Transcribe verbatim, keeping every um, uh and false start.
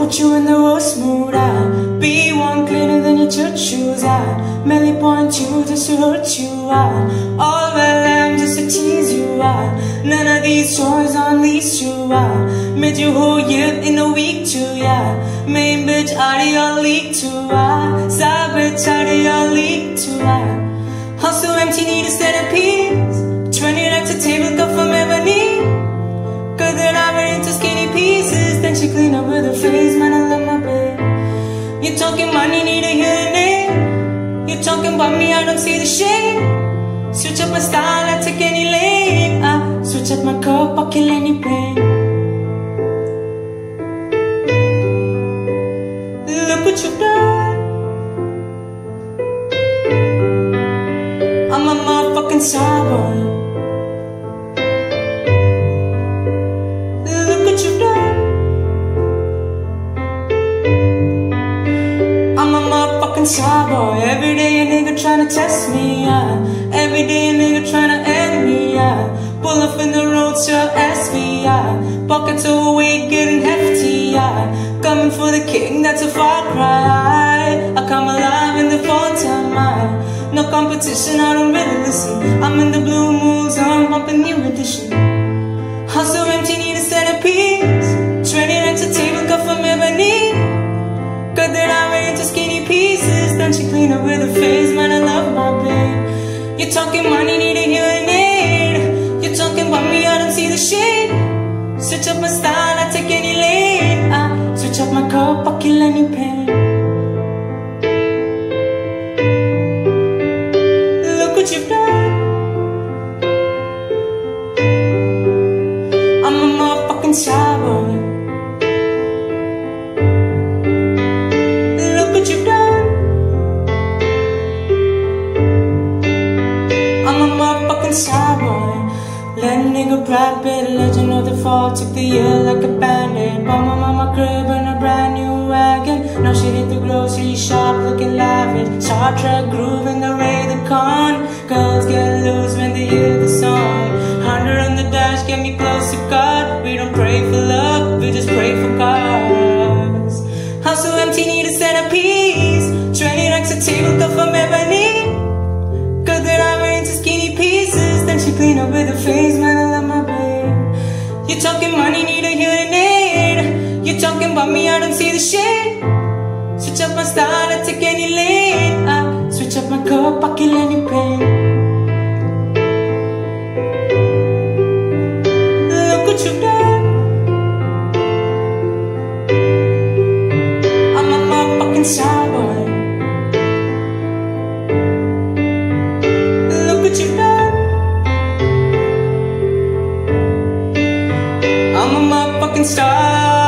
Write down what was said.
put you in the worst mood. I'll be one cleaner than your church shoes. I'll merely point you just to hurt you. I'll all my life just to tease you. I'll none of these chores unleash you. I made you whole year in a week too. Yeah, main bitch out of your league too. I side bitch out of your league too. I hustle empty, need a centerpiece. Twenty like a tablecloth from ebony. Good that I ran into skinny pieces. Then she clean up with her face, man, I love my babe. You talking money, need a hearing aid. You talking about me, I don't see the shade. Switch up my style, I take any lane. I switch up my cup, I'll kill any pain. Look what you've done. I'm a motherfucking cyborg. Boy. Every day a nigga tryna test me, yeah. Every day a nigga tryna end me, yeah. Pull up in the road, so S V, yeah. Pockets overweight, getting hefty, yeah. Coming for the king, that's a far cry. I come alive in the fall time, yeah. No competition, I don't really listen. I'm in the blue moon zone, bumping new edition. Hustle empty, need a centerpiece. Twenty next to table, cut from ebony. Good that I ran into skinny pieces. Then she clean up with her face, man, I love my babe. You talking money, need a hearing aid. You talking about me, I don't see the shade. Switch up my style, I take any lane. I switch up my cup, I'll kill any pain. Look what you've done. I'm a motherfucking cyborg. Let a nigga pride, bit a legend of the fall. Took the year like a bandit. Bought my mama crib in a brand new wagon. Now she hit the grocery shop looking lavish. Star Trek groove in the Ray the Con. Girls get loose when they hear the song. Hundred on the dash, get me close to God. We don't pray for love, we just pray for cars. House so empty, need a centerpiece. Twenty next to table, cut from ebony. Good that I ran into skinny pieces. Then she clean up with her face, man, I love my babe. You talking money, need a hearing aid. You talking about me, I don't see the shade. Switch up my style, I take any lane. I switch up my cup, I'll kill any pain. Look what you've done. I'm a motherfucking cyborg. I'm a motherfucking star.